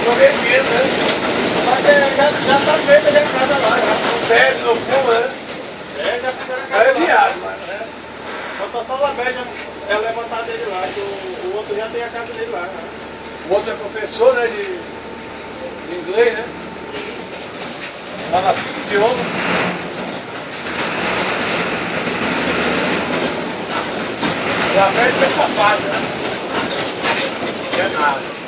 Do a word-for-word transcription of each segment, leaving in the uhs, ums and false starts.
menos, né? Mas é, já, já tá feita já a casa lá, já. Não bebe, não fuma, né? É, já fizeram a casa lá. É viado, mas né? Falta só o Labédia é levantar dele lá, que o, o outro já tem a casa dele lá, né? O outro é professor, né, de, de inglês, né? Lá na cinco idioma. E a médica é safada, né? Não é nada.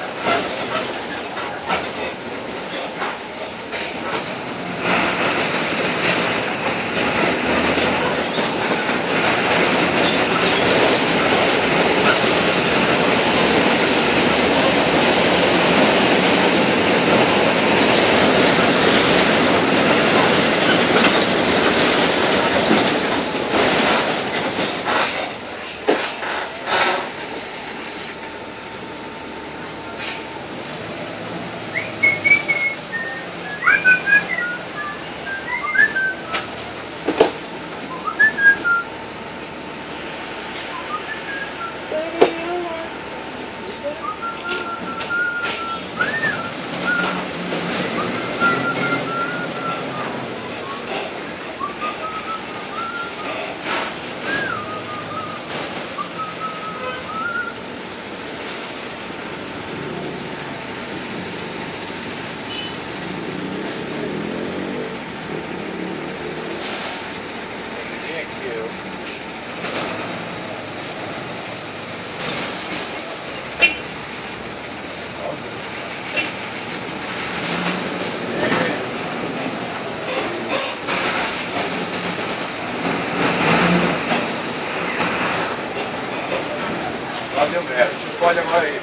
Valeu, velho. Você pode agora aí.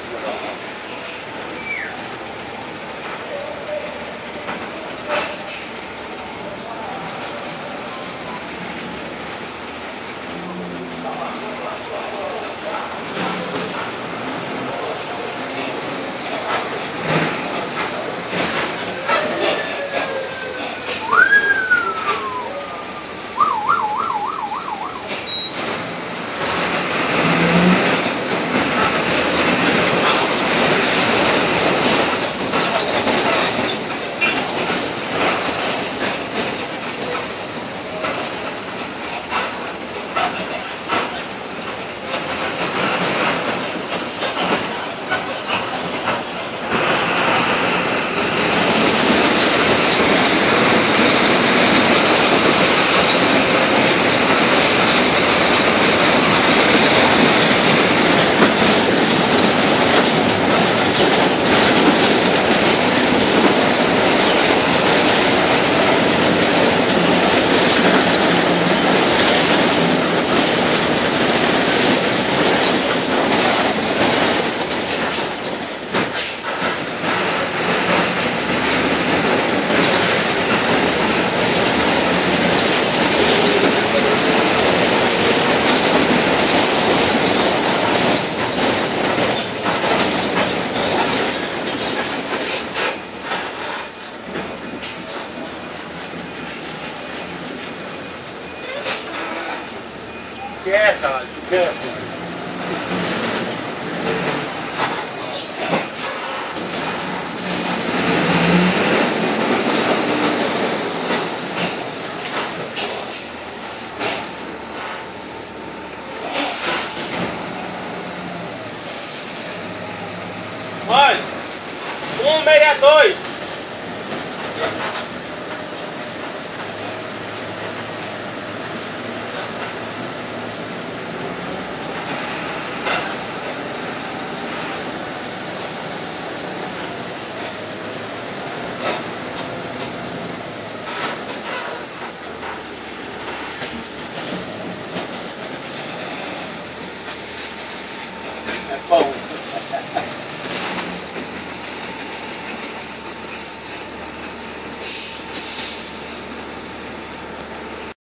Quieta, quieta. Mãe, um meia dois.